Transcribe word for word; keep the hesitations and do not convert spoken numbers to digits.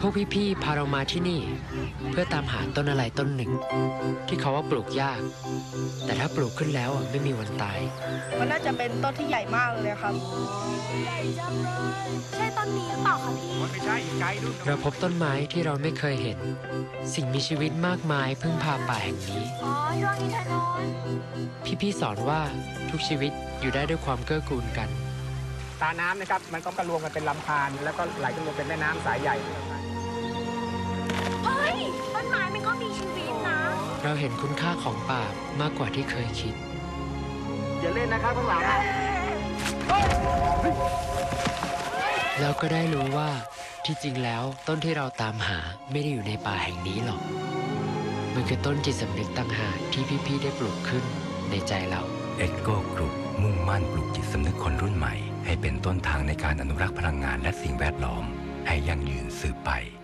พวกพี่ๆพาเรามาที่นี่เพื่อตามหาต้นอะไรต้นหนึ่งที่เขาว่าปลูกยากแต่ถ้าปลูกขึ้นแล้วไม่มีวันตายมันน่าจะเป็นต้นที่ใหญ่มากเลยครับใหญ่จังเลยใช่ต้นนี้หรือเปล่าคะพี่ไม่ใช่ไกลดูเราพบต้นไม้ที่เราไม่เคยเห็นสิ่งมีชีวิตมากมายพึ่งพาป่าแห่งนี้อ๋อดวงอินทนนท์พี่ๆสอนว่าทุกชีวิตอยู่ได้ด้วยความเกื้อกูลกันตาน้ำนะครับมันก็กระรวมกันเป็นลำธารแล้วก็ไหลกันรวมเป็นแม่น้ำสายใหญ่เฮ้ยต้นไม้มันก็มีชีวิตนะเราเห็นคุณค่าของป่ามากกว่าที่เคยคิดอย่าเล่นนะครับข้างหลังแล้วก็ได้รู้ว่าที่จริงแล้วต้นที่เราตามหาไม่ได้อยู่ในป่าแห่งนี้หรอกมันคือต้นจิตสำนึกต่างหากที่พี่ๆได้ปลูกขึ้นในใจเราเอ็กโกกรุ๊ปมุ่งมั่นปลูกจิตสำนึกคนรุ่นใหม่ให้เป็นต้นทางในการอนุรักษ์พลังงานและสิ่งแวดล้อมให้ยั่งยืนสืบไป